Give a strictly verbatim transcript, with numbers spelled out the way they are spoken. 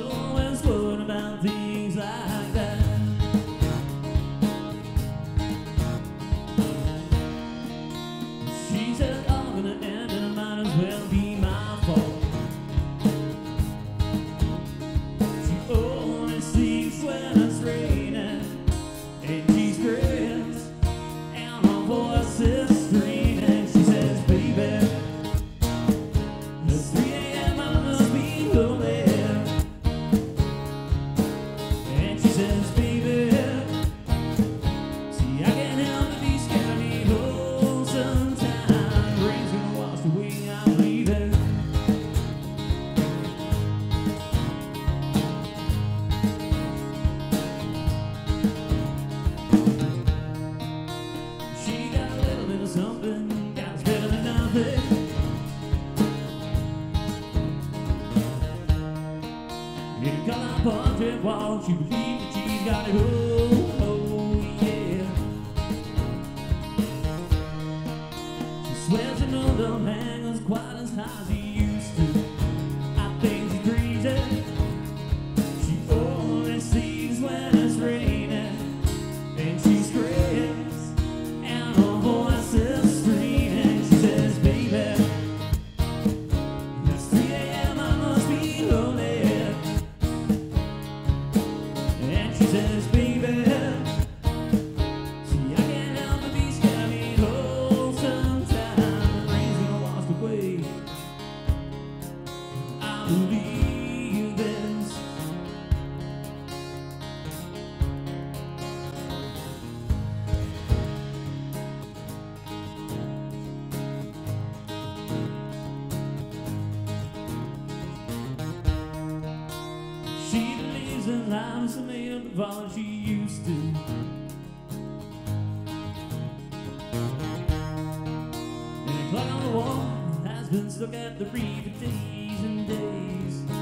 always worried about things like that. She said, all gonna end and it might as well be my fault. She only sleeps when it's raining, and she's stressed, and her voice is screaming. She says, baby, it's three A M, I must be lonely. And she says, baby, see, I can't help but be scared of me. Oh, sometimes rain's gonna wash away, I'm leaving. She got a little bit of something, got us better than nothing. In a color portrait wall, she believes that she's got it. Oh, oh, yeah. She swears she knows the man is quite as high as he used to. I think she's crazy. She only sees when it's raining, and she's stressed, and her voice is screaming. She says, baby, it's three A M, I must be lonely. And she says, baby, see, I can't help but be scared of me. Oh, sometimes the rain's gonna wash away. I believe this. She believes that life is made up of all she used to. And the clock on the wall has been stuck at the reef for days and days.